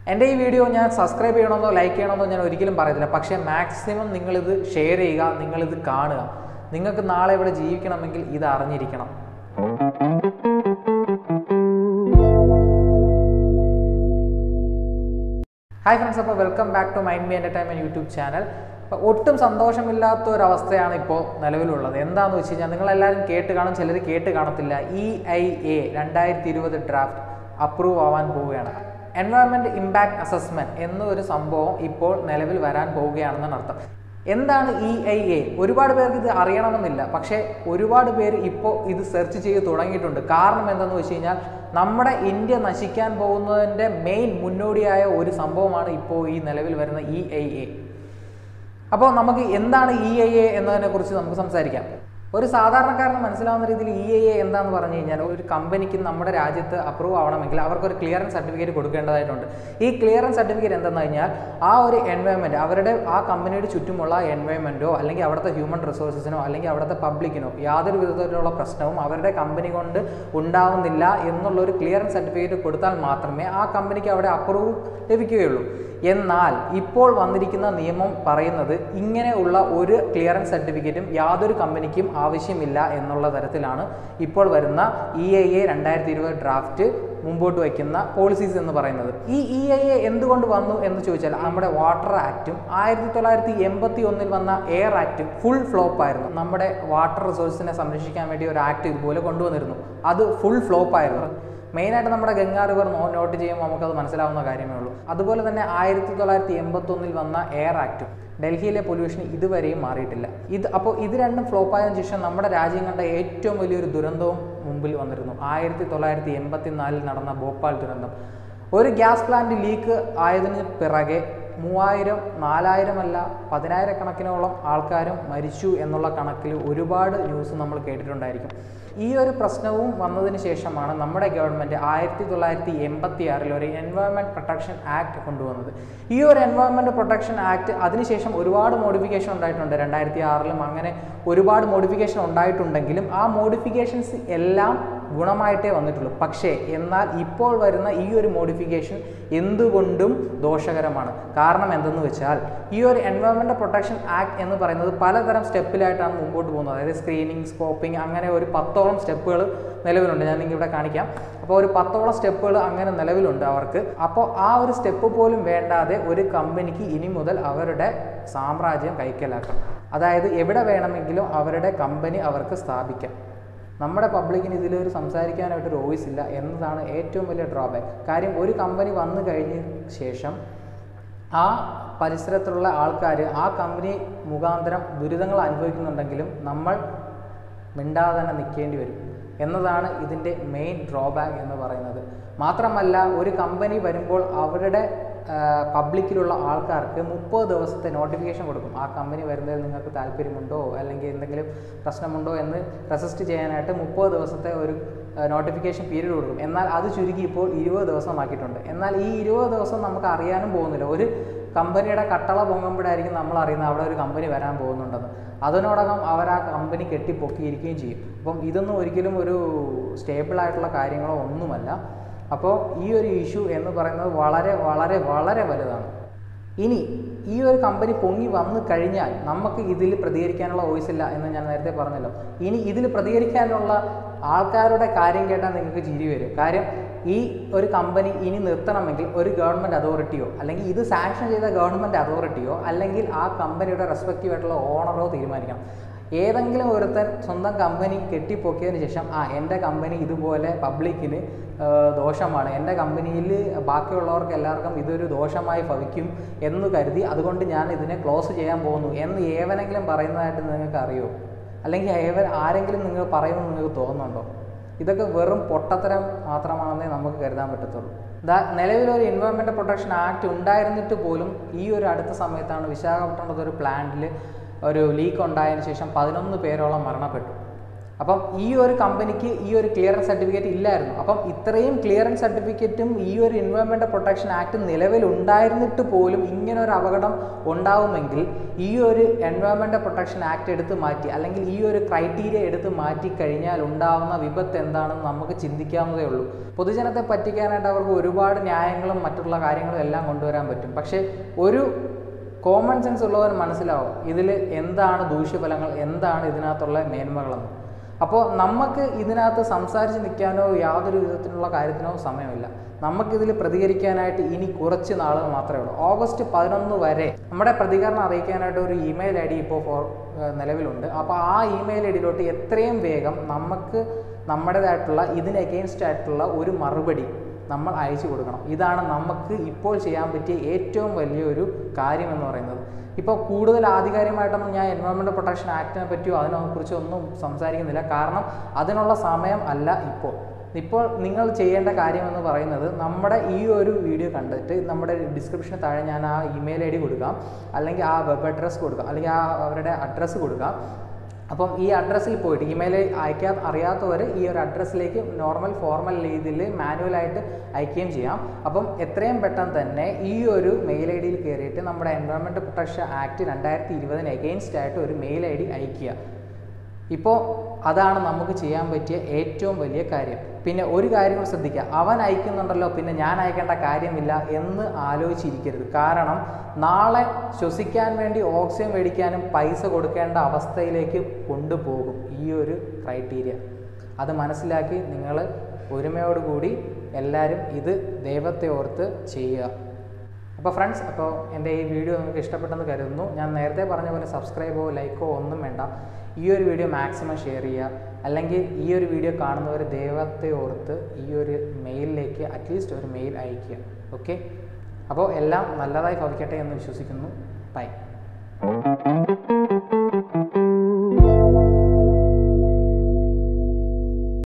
എൻ്റെ ഈ വീഡിയോ ഞാൻ സബ്സ്ക്രൈബ് ചെയ്യണമെന്നോ ലൈക്ക് ചെയ്യണമെന്നോ ഞാൻ ഒരിക്കലും പറയത്തില്ല. പക്ഷേ മാക്സിമം നിങ്ങളിത് ഷെയർ ചെയ്യുക, നിങ്ങളിത് കാണുക. നിങ്ങൾക്ക് നാളെ ഇവിടെ ജീവിക്കണമെങ്കിൽ ഇത് അറിഞ്ഞിരിക്കണം. ഹായ് ഫ്രണ്ട്സ്, അപ്പോൾ welcome back to mind me entertainment YouTube channel. അപ്പോൾ ഒട്ടും സന്തോഷമില്ലാത്ത ഒരവസ്ഥയാണ് ഇപ്പോൾ നിലവിലുള്ളത്. എന്താണെന്ന് വെച്ച് കഴിഞ്ഞാൽ നിങ്ങളെല്ലാവരും കേട്ട് കാണും, ചിലർ കേട്ട് കാണത്തില്ല. EIA 2020 ഡ്രാഫ്റ്റ് അപ്രൂവ് ആവാൻ പോവുകയാണ്. എൻവയോൺമെൻറ്റ് ഇമ്പാക്ട് അസസ്മെൻറ്റ് എന്നൊരു സംഭവം ഇപ്പോൾ നിലവിൽ വരാൻ പോവുകയാണെന്നാണ് അർത്ഥം. എന്താണ് EIA? ഒരുപാട് പേർക്ക് ഇത് അറിയണമെന്നില്ല, പക്ഷേ ഒരുപാട് പേര് ഇപ്പോൾ ഇത് സെർച്ച് ചെയ്ത് തുടങ്ങിയിട്ടുണ്ട്. കാരണം എന്താണെന്ന് വെച്ച് കഴിഞ്ഞാൽ നമ്മുടെ ഇന്ത്യ നശിക്കാൻ പോകുന്നതിൻ്റെ മെയിൻ മുന്നോടിയായ ഒരു സംഭവമാണ് ഇപ്പോൾ ഈ നിലവിൽ വരുന്ന EIA. അപ്പോൾ നമുക്ക് എന്താണ് EIA എന്നതിനെക്കുറിച്ച് നമുക്ക് സംസാരിക്കാം. ഒരു സാധാരണക്കാരന് മനസ്സിലാവുന്ന രീതിയിൽ EIA എന്താണെന്ന് പറഞ്ഞു കഴിഞ്ഞാൽ, ഒരു കമ്പനിക്ക് നമ്മുടെ രാജ്യത്ത് അപ്രൂവ് ആവണമെങ്കിൽ അവർക്കൊരു ക്ലിയറൻസ് സർട്ടിഫിക്കറ്റ് കൊടുക്കേണ്ടതായിട്ടുണ്ട്. ഈ ക്ലിയറൻസ് സർട്ടിഫിക്കറ്റ് എന്തെന്ന് കഴിഞ്ഞാൽ ആ ഒരു എൻവയോൺമെൻറ്റ്, അവരുടെ ആ കമ്പനിയുടെ ചുറ്റുമുള്ള എൻവയോൺമെൻറ്റോ അല്ലെങ്കിൽ അവിടുത്തെ ഹ്യൂമൻ റിസോഴ്സസിനോ അല്ലെങ്കിൽ അവിടുത്തെ പബ്ലിക്കിനോ യാതൊരു വിധത്തിലുള്ള പ്രശ്നവും അവരുടെ കമ്പനി കൊണ്ട് ഉണ്ടാവുന്നില്ല എന്നുള്ളൊരു ക്ലിയറൻസ് സർട്ടിഫിക്കറ്റ് കൊടുത്താൽ മാത്രമേ ആ കമ്പനിക്ക് അവിടെ അപ്രൂവ് ലഭിക്കുകയുള്ളൂ. എന്നാൽ ഇപ്പോൾ വന്നിരിക്കുന്ന നിയമം പറയുന്നത് ഇങ്ങനെയുള്ള ഒരു ക്ലിയറൻസ് സർട്ടിഫിക്കറ്റും യാതൊരു കമ്പനിക്കും ആവശ്യമില്ല എന്നുള്ള തരത്തിലാണ് ഇപ്പോൾ വരുന്ന EIA 2020 ഡ്രാഫ്റ്റ് മുമ്പോട്ട് വയ്ക്കുന്ന പോളിസീസ് എന്ന് പറയുന്നത്. ഈ EIA എന്തുകൊണ്ട് വന്നു എന്ന് ചോദിച്ചാൽ, നമ്മുടെ വാട്ടർ ആക്റ്റും 1981 വന്ന എയർ ആക്റ്റും ഫുൾ ഫ്ലോപ്പായിരുന്നു. നമ്മുടെ വാട്ടർ റിസോഴ്സിനെ സംരക്ഷിക്കാൻ വേണ്ടി ഒരു ആക്ട് ഇതുപോലെ കൊണ്ടുവന്നിരുന്നു. അത് ഫുൾ ഫ്ലോപ്പായിരുന്നു. മെയിനായിട്ട് നമ്മുടെ ഗംഗാ റിവർ നോട്ട് ചെയ്യുമ്പോൾ നമുക്കത് മനസ്സിലാവുന്ന കാര്യമേ ഉള്ളൂ. അതുപോലെ തന്നെ 1981 വന്ന എയർ ആക്റ്റും ഡൽഹിയിലെ പൊല്യൂഷൻ ഇതുവരെയും മാറിയിട്ടില്ല. അപ്പോൾ ഇത് രണ്ടും ഫ്ലോപ്പായതിനു ശേഷം നമ്മുടെ രാജ്യം കണ്ട ഏറ്റവും വലിയൊരു ദുരന്തവും മുമ്പിൽ വന്നിരുന്നു. 1984 നടന്ന ഭോപ്പാൽ ദുരന്തം. ഒരു ഗ്യാസ് പ്ലാന്റ് ലീക്ക് ആയതിന് പിറകെ 3000, 4000 അല്ല 10,000 കണക്കിനോളം ആൾക്കാരും മരിച്ചു എന്നുള്ള കണക്കിൽ ഒരുപാട് ന്യൂസ് നമ്മൾ കേട്ടിട്ടുണ്ടായിരിക്കും. ഈ ഒരു പ്രശ്നവും വന്നതിന് ശേഷമാണ് നമ്മുടെ ഗവൺമെൻറ് 1986 ഒരു എൻവയോൺമെൻറ്റ് പ്രൊട്ടക്ഷൻ ആക്ട് കൊണ്ടുവന്നത്. ഈ ഒരു എൻവയോൺമെൻറ്റ് പ്രൊട്ടക്ഷൻ ആക്ട് അതിനുശേഷം ഒരുപാട് മോഡിഫിക്കേഷൻ ഉണ്ടായിട്ടുണ്ട്. 2006 അങ്ങനെ ഒരുപാട് മോഡിഫിക്കേഷൻ ഉണ്ടായിട്ടുണ്ടെങ്കിലും ആ മോഡിഫിക്കേഷൻസ് എല്ലാം ഗുണമായിട്ടേ വന്നിട്ടുള്ളൂ. പക്ഷേ എന്നാൽ ഇപ്പോൾ വരുന്ന ഈ ഒരു മോഡിഫിക്കേഷൻ എന്തുകൊണ്ടും ദോഷകരമാണ്. കാരണം എന്തെന്ന് വെച്ചാൽ, ഈ ഒരു എൻവയോൺമെൻറ്റ് പ്രൊട്ടക്ഷൻ ആക്ട് എന്ന് പറയുന്നത് പലതരം സ്റ്റെപ്പിലായിട്ടാണ് മുമ്പോട്ട് പോകുന്നത്. അതായത് സ്ക്രീനിങ്, സ്കോപ്പിംഗ്, അങ്ങനെ ഒരു 10ഓളം സ്റ്റെപ്പുകൾ നിലവിലുണ്ട്. ഞാൻ നിങ്ങൾക്ക് ഇവിടെ കാണിക്കാം. അപ്പോൾ ഒരു 10ഓളം സ്റ്റെപ്പുകൾ അങ്ങനെ നിലവിലുണ്ട് അവർക്ക്. അപ്പോൾ ആ ഒരു സ്റ്റെപ്പ് പോലും വേണ്ടാതെ ഒരു കമ്പനിക്ക് ഇനി മുതൽ അവരുടെ സാമ്രാജ്യം കൈക്കലാക്കാം. അതായത് എവിടെ വേണമെങ്കിലും അവരുടെ കമ്പനി അവർക്ക് സ്ഥാപിക്കാം. നമ്മുടെ പബ്ലിക്കിന് ഇതിലൊരു സംസാരിക്കാനായിട്ടൊരു വോയിസ് ഇല്ല എന്നതാണ് ഏറ്റവും വലിയ ഡ്രോബാക്ക്. കാര്യം, ഒരു കമ്പനി വന്നു കഴിഞ്ഞ ശേഷം ആ പരിസരത്തുള്ള ആൾക്കാർ ആ കമ്പനി മുഖാന്തരം ദുരിതങ്ങൾ അനുഭവിക്കുന്നുണ്ടെങ്കിലും നമ്മൾ മിണ്ടാതെ തന്നെ നിൽക്കേണ്ടി വരും എന്നതാണ് ഇതിൻ്റെ മെയിൻ ഡ്രോബാക്ക് എന്ന് പറയുന്നത്. മാത്രമല്ല, ഒരു കമ്പനി വരുമ്പോൾ അവരുടെ പബ്ലിക്കിലുള്ള ആൾക്കാർക്ക് 30 ദിവസത്തെ നോട്ടിഫിക്കേഷൻ കൊടുക്കും. ആ കമ്പനി വരുന്നതിൽ നിങ്ങൾക്ക് താല്പര്യമുണ്ടോ അല്ലെങ്കിൽ എന്തെങ്കിലും പ്രശ്നമുണ്ടോ എന്ന് റെസിസ്റ്റ് ചെയ്യാനായിട്ട് 30 ദിവസത്തെ ഒരു നോട്ടിഫിക്കേഷൻ പീരീഡ് കൊടുക്കും. എന്നാൽ അത് ചുരുക്കി ഇപ്പോൾ 20 ദിവസമാക്കിയിട്ടുണ്ട്. എന്നാൽ ഈ 20 ദിവസം നമുക്ക് അറിയാനും പോകുന്നില്ല. ഒരു കമ്പനിയുടെ കട്ടള പൊങ്ങുമ്പോഴായിരിക്കും നമ്മൾ അറിയുന്നത് അവിടെ ഒരു കമ്പനി വരാൻ പോകുന്നുണ്ടെന്ന്. അതിനോടകം അവർ ആ കമ്പനി കെട്ടിപ്പൊക്കിയിരിക്കുകയും ചെയ്യും. അപ്പം ഇതൊന്നും ഒരിക്കലും ഒരു സ്റ്റേബിളായിട്ടുള്ള കാര്യങ്ങളോ ഒന്നുമല്ല. അപ്പോൾ ഈ ഒരു ഇഷ്യൂ എന്ന് പറയുന്നത് വളരെ വളരെ വളരെ വലുതാണ്. ഇനി ഈ ഒരു കമ്പനി പൊങ്ങി വന്നു കഴിഞ്ഞാൽ നമുക്ക് ഇതിൽ പ്രതികരിക്കാനുള്ള വോയിസ് ഇല്ല എന്ന് ഞാൻ നേരത്തെ പറഞ്ഞല്ലോ. ഇനി ഇതിൽ പ്രതികരിക്കാനുള്ള ആൾക്കാരുടെ കാര്യം കേട്ടാൽ നിങ്ങൾക്ക് ചിരി വരും. കാര്യം, ഈ ഒരു കമ്പനി ഇനി നിർത്തണമെങ്കിൽ ഒരു ഗവൺമെൻറ് അതോറിറ്റിയോ അല്ലെങ്കിൽ ഇത് സാങ്ഷൻ ചെയ്ത ഗവൺമെൻറ് അതോറിറ്റിയോ അല്ലെങ്കിൽ ആ കമ്പനിയുടെ റെസ്പെക്റ്റീവ് ആയിട്ടുള്ള ഓണറോ തീരുമാനിക്കണം. ഏതെങ്കിലും ഒരുത്തൻ സ്വന്തം കമ്പനി കെട്ടിപ്പൊക്കിയതിന് ശേഷം എൻ്റെ കമ്പനി ഇതുപോലെ പബ്ലിക്കിന് ദോഷമാണ്, എൻ്റെ കമ്പനിയിൽ ബാക്കിയുള്ളവർക്ക് എല്ലാവർക്കും ഇതൊരു ദോഷമായി ഭവിക്കും എന്ന് കരുതി അതുകൊണ്ട് ഞാൻ ഇതിനെ ക്ലോസ് ചെയ്യാൻ പോകുന്നു എന്ന് ഏവനെങ്കിലും പറയുന്നതായിട്ട് നിങ്ങൾക്ക് അറിയുമോ? അല്ലെങ്കിൽ ആരെങ്കിലും നിങ്ങൾ പറയുമെന്ന് നിങ്ങൾക്ക് തോന്നുന്നുണ്ടോ? ഇതൊക്കെ വെറും പൊട്ടത്തരം മാത്രമാണെന്നേ നമുക്ക് കരുതാൻ പറ്റത്തുള്ളൂ. നിലവിലൊരു എൻവയോൺമെൻറ്റ് പ്രൊട്ടക്ഷൻ ആക്ട് ഉണ്ടായിരുന്നിട്ട് പോലും ഈ ഒരു അടുത്ത സമയത്താണ് വിശാഖപട്ടണത്തൊരു പ്ലാന്റിൽ ഒരു ലീക്ക് ഉണ്ടായതിനു ശേഷം 11 പേരോളം മരണപ്പെട്ടു. അപ്പം ഈ ഒരു കമ്പനിക്ക് ഈ ഒരു ക്ലിയറൻസ് സർട്ടിഫിക്കറ്റ് ഇല്ലായിരുന്നു. അപ്പം ഇത്രയും ക്ലിയറൻസ് സർട്ടിഫിക്കറ്റും ഈ ഒരു എൻവയോൺമെൻറ്റൽ പ്രൊട്ടക്ഷൻ ആക്ട് നിലവിലുണ്ടായിരുന്നിട്ട് പോലും ഇങ്ങനെ ഒരു അപകടം ഉണ്ടാവുമെങ്കിൽ ഈ ഒരു എൻവയോൺമെൻറ്റൽ പ്രൊട്ടക്ഷൻ ആക്ട് എടുത്ത് മാറ്റി അല്ലെങ്കിൽ ഈ ഒരു ക്രൈറ്റീരിയ എടുത്ത് മാറ്റി കഴിഞ്ഞാൽ ഉണ്ടാവുന്ന വിപത്ത് എന്താണെന്ന് നമുക്ക് ചിന്തിക്കാവുന്നതേ ഉള്ളൂ. പൊതുജനത്തെ പറ്റിക്കാനായിട്ട് അവർക്ക് ഒരുപാട് ന്യായങ്ങളും മറ്റുള്ള കാര്യങ്ങളും എല്ലാം കൊണ്ടുവരാൻ പറ്റും. പക്ഷേ ഒരു കോമൺ സെൻസ് ഉള്ളവർ മനസ്സിലാവും ഇതിൽ എന്താണ് ദൂഷ്യഫലങ്ങൾ, എന്താണ് ഇതിനകത്തുള്ള മേന്മകളെന്ന്. അപ്പോൾ നമുക്ക് ഇതിനകത്ത് സംസാരിച്ച് നിൽക്കാനോ യാതൊരു വിധത്തിലുള്ള കാര്യത്തിനോ സമയമില്ല. നമുക്കിതിൽ പ്രതികരിക്കാനായിട്ട് ഇനി കുറച്ച് നാളുകൾ മാത്രമേ ഉള്ളൂ. ഓഗസ്റ്റ് 11 വരെ നമ്മുടെ പ്രതികരണം അറിയിക്കാനായിട്ട് ഒരു ഇമെയിൽ ID ഇപ്പോൾ നിലവിലുണ്ട്. അപ്പോൾ ആ ഇമെയിൽ IDയിലോട്ട് എത്രയും വേഗം നമുക്ക് നമ്മുടേതായിട്ടുള്ള ഇതിന് എഗെയിൻസ്റ്റ് ആയിട്ടുള്ള ഒരു മറുപടി നമ്മൾ അയച്ചു കൊടുക്കണം. ഇതാണ് നമുക്ക് ഇപ്പോൾ ചെയ്യാൻ പറ്റിയ ഏറ്റവും വലിയൊരു കാര്യമെന്ന് പറയുന്നത്. ഇപ്പോൾ കൂടുതൽ ആധികാരികമായിട്ടൊന്നും ഞാൻ എൻവയോൺമെൻറ്റൽ പ്രൊട്ടക്ഷൻ ആക്ടിനെ പറ്റിയോ അതിനെക്കുറിച്ചോ ഒന്നും സംസാരിക്കുന്നില്ല. കാരണം അതിനുള്ള സമയം അല്ല ഇപ്പോൾ നിങ്ങൾ ചെയ്യേണ്ട കാര്യമെന്ന് പറയുന്നത് നമ്മുടെ ഈ ഒരു വീഡിയോ കണ്ടിട്ട് നമ്മുടെ ഡിസ്ക്രിപ്ഷന് താഴെ ഞാൻ ആ ഇമെയിൽ ID കൊടുക്കാം, അല്ലെങ്കിൽ ആ വെബ് അഡ്രസ്സ് കൊടുക്കാം, അല്ലെങ്കിൽ ആ അവരുടെ അഡ്രസ്സ് കൊടുക്കാം. അപ്പം ഈ അഡ്രസ്സിൽ പോയിട്ട് ഇമെയിൽ അയക്കാൻ അറിയാത്തവർ ഈ ഒരു അഡ്രസ്സിലേക്ക് നോർമൽ ഫോർമൽ രീതിയിൽ മാനുവലായിട്ട് അയക്കുകയും ചെയ്യാം. അപ്പം എത്രയും പെട്ടെന്ന് തന്നെ ഈ ഒരു മെയിൽ IDയിൽ കയറിയിട്ട് നമ്മുടെ എൻവയോൺമെൻറ്റൽ പ്രൊട്ടക്ഷൻ ആക്ട് 2020 എഗെയിൻസ്റ്റ് ആയിട്ട് ഒരു മെയിൽ ID അയക്കുക. ഇപ്പോൾ അതാണ് നമുക്ക് ചെയ്യാൻ പറ്റിയ ഏറ്റവും വലിയ കാര്യം. പിന്നെ ഒരു കാര്യം കൂടി ശ്രദ്ധിക്കുക, അവൻ അയക്കുന്നുണ്ടല്ലോ പിന്നെ ഞാൻ അയക്കേണ്ട കാര്യമില്ല എന്ന് ആലോചിച്ചിരിക്കരുത്. കാരണം നാളെ ശ്വസിക്കാൻ വേണ്ടി ഓക്സിജൻ മേടിക്കാനും പൈസ കൊടുക്കേണ്ട അവസ്ഥയിലേക്ക് കൊണ്ടുപോകും ഈ ഒരു ക്രൈറ്റീരിയ. അത് മനസ്സിലാക്കി നിങ്ങൾ ഒരുമയോടുകൂടി എല്ലാവരും ഇത് ദൈവത്തെ ഓർത്ത് ചെയ്യുക. അപ്പോൾ ഫ്രണ്ട്സ്, അപ്പോൾ എൻ്റെ ഈ വീഡിയോ നിങ്ങൾക്ക് ഇഷ്ടപ്പെട്ടെന്ന് കരുതുന്നു. ഞാൻ നേരത്തെ പറഞ്ഞ പോലെ സബ്സ്ക്രൈബോ ലൈക്കോ ഒന്നും വേണ്ട. ഈ ഒരു വീഡിയോ മാക്സിമം ഷെയർ ചെയ്യുക, അല്ലെങ്കിൽ ഈ ഒരു വീഡിയോ കാണുന്നവർ ദൈവത്തെ ഓർത്ത് ഈ ഒരു മെയിലിലേക്ക് അറ്റ്ലീസ്റ്റ് ഒരു മെയിൽ അയയ്ക്കുക. ഓക്കെ, അപ്പോൾ എല്ലാം നല്ലതായി ഭവിക്കട്ടെ എന്ന് വിശ്വസിക്കുന്നു. ബൈ.